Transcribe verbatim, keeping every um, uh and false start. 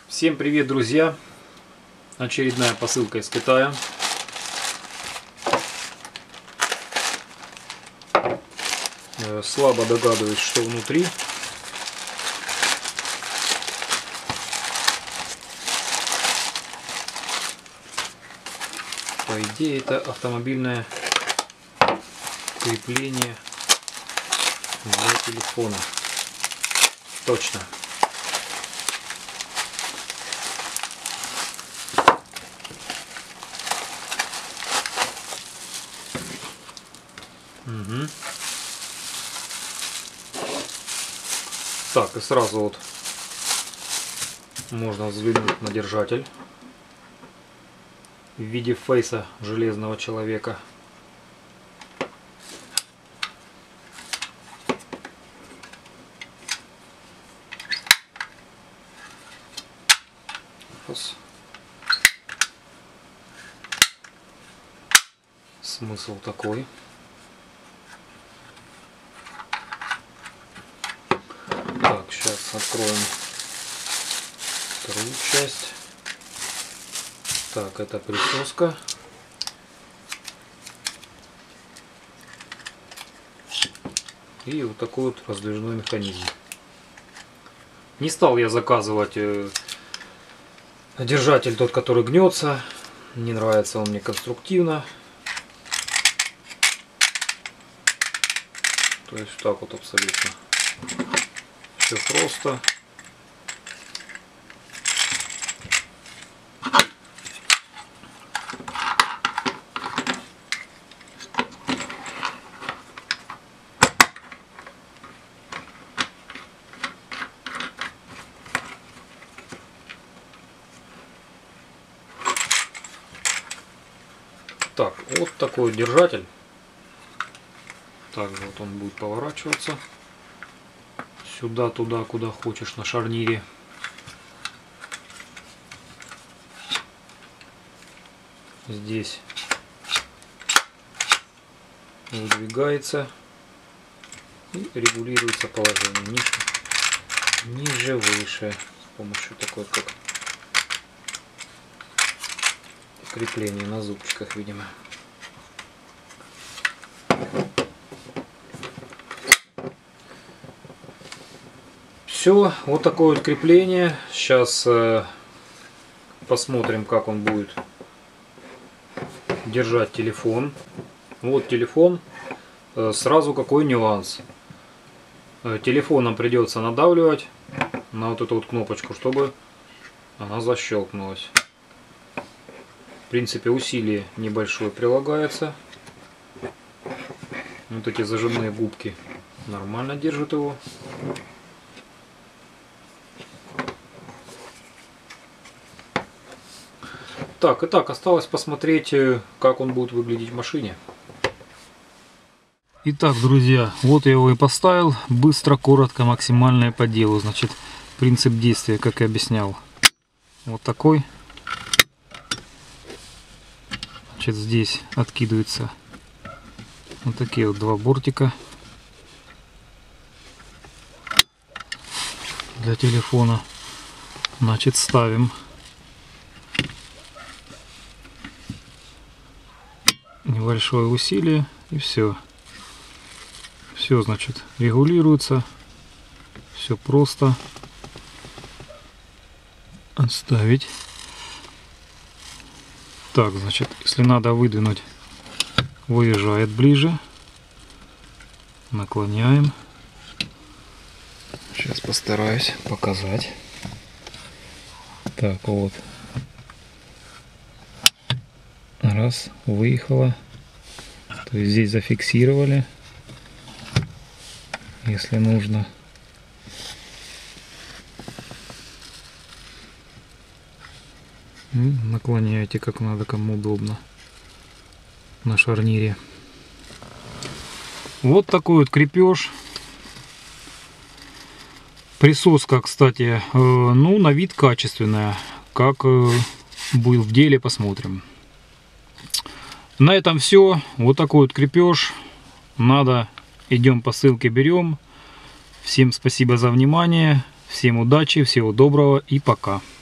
Всем привет, друзья! Очередная посылка из Китая. Слабо догадываюсь, что внутри. По идее, это автомобильное крепление для телефона. Точно. Угу. Так, и сразу вот можно взглянуть на держатель в виде фейса железного человека. Раз. Смысл такой. Так, сейчас откроем вторую часть. Так, это присоска. И вот такой вот раздвижной механизм. Не стал я заказывать держатель тот, который гнется. Не нравится он мне конструктивно. То есть так вот абсолютно. Все просто. Так, вот такой держатель. Также вот он будет поворачиваться сюда, туда, куда хочешь на шарнире. Здесь выдвигается и регулируется положение ниже, ниже, выше с помощью такой как крепления на зубчиках, видимо. Все, вот такое вот крепление. Сейчас э, посмотрим, как он будет держать телефон. Вот телефон. Э, сразу какой нюанс. Э, телефоном придется надавливать на вот эту вот кнопочку, чтобы она защелкнулась. В принципе, усилие небольшое прилагается. Вот эти зажимные губки нормально держат его. Так, и так, осталось посмотреть, как он будет выглядеть в машине. Итак, друзья, вот я его и поставил. Быстро, коротко, максимальное по делу. Значит, принцип действия, как и объяснял. Вот такой. Значит, здесь откидываются вот такие вот два бортика для телефона. Значит, ставим небольшое усилие и все. Все, значит, регулируется. Все просто. Отставить. Так, значит, если надо выдвинуть, выезжает ближе. Наклоняем. Сейчас постараюсь показать. Так, вот. Раз, выехала. То есть здесь зафиксировали, если нужно. Наклоняйте как надо, кому удобно, на шарнире. Вот такой вот крепеж. Присоска, кстати, э, ну, на вид качественная. Как э, будет в деле, посмотрим. На этом все. Вот такой вот крепеж. Надо, идем по ссылке, берем. Всем спасибо за внимание. Всем удачи, всего доброго и пока.